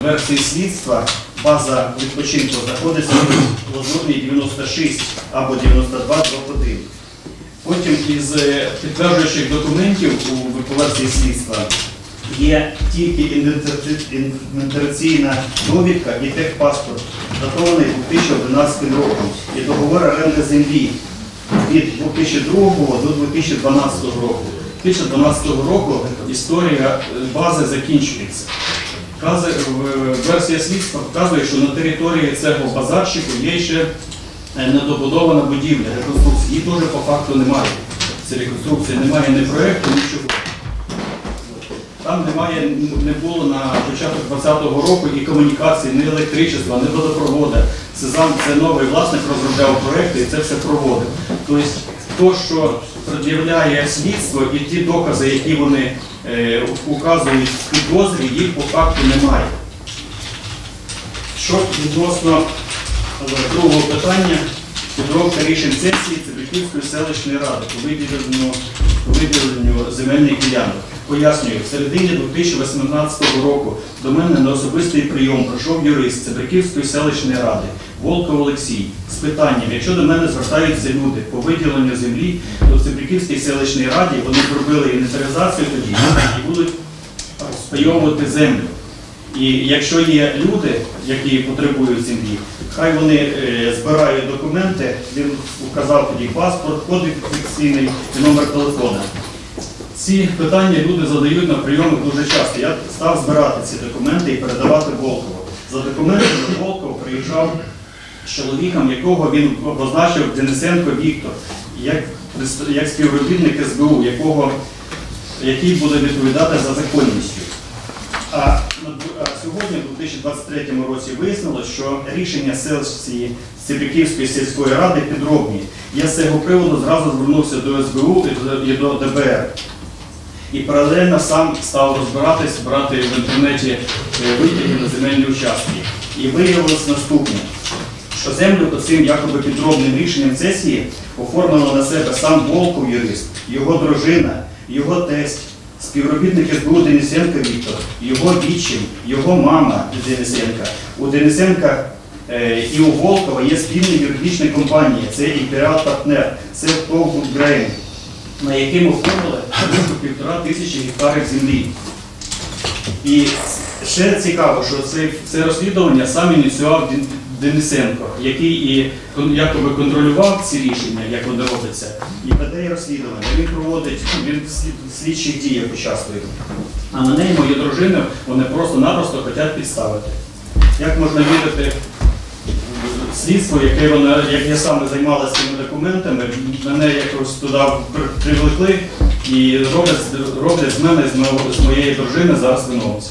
версії слідства база відпочинку знаходиться в Лазурній 96 або 92/1. Потім із підтверджуючих документів у версії слідства є тільки інвентаризаційна довідка і техпаспорт, датований 2011 роком, і договор оренди землі від 2002 до 2012 року. 2012 року історія бази закінчується. Версія слідства показує, що на території цього базарчику є ще недобудована будівля, реконструкції. Її теж по факту немає. Ці реконструкції немає ні проєкту, нічого. Там не було на початок 2020 року і комунікації, ні електричества, ні водопроводу. Це новий власник розробляв проєкти і це все проводив. Тобто, те, що пред'являє слідство і ті докази, які вони указують в підозрі, їх по факту немає. Що відносно другого питання, підробка рішень сесії Цибриківської селищної ради по виділенню земельних ділянок. Пояснюю, в середині 2018 року до мене на особистий прийом прийшов юрист Цибриківської селищної ради Волков Олексій з питанням, якщо до мене звертаються люди по виділенню землі, то в Цибриківській селищній раді вони зробили інвентаризацію тоді і будуть розпайовувати землю. І якщо є люди, які потребують землі, хай вони збирають документи, він вказав тоді паспорт, код фіксаційний і номер телефона. Ці питання люди задають на прийомах дуже часто. Я став збирати ці документи і передавати Волкову. За документами Волков приїжджав з чоловіком, якого він обозначив Денисенко Віктор, як співробітник СБУ, який буде відповідати за законністю. А сьогодні, в 2023 році, вияснилось, що рішення сесії Цибриківської сільської ради підробні. Я з цього приводу зразу звернувся до СБУ і до ДБР. І паралельно сам став розбиратись, брати в інтернеті витяги на земельні участки. І виявилось наступне, що землю цим якоби підробним рішенням сесії оформило на себе сам Волков юрист, його дружина, його тесть, співробітник СБУ Денисенко Віктор, його відчим, його мама Денисенка. У Денисенка і у Волкова є спільна юридична компанія, це Імперіал Партнер, це ТОВ Гудгрейн, на яким оформили 1500 гектарів землі. І ще цікаво, що це розслідування сам ініціював Денисенко, який і якоби контролював ці рішення, як вони робляться, і веде розслідування. Він проводить, він в слідчих діях участвує. А на неї мою дружину вони просто-напросто хочуть підставити. Як можна вірити слідство, як я саме займалася цими документами, мене якось туди привлекли і роблять з мене, з моєї дружини зараз виновницю.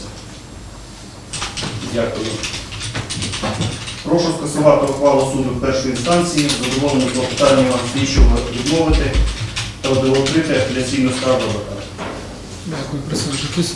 Дякую. Прошу скасувати ухвалу суду першої інстанції, задоволеним клопотанням слідчого відмовити та удовольнити апеляційну скаргу адвоката. Дякую, присаджуйтесь.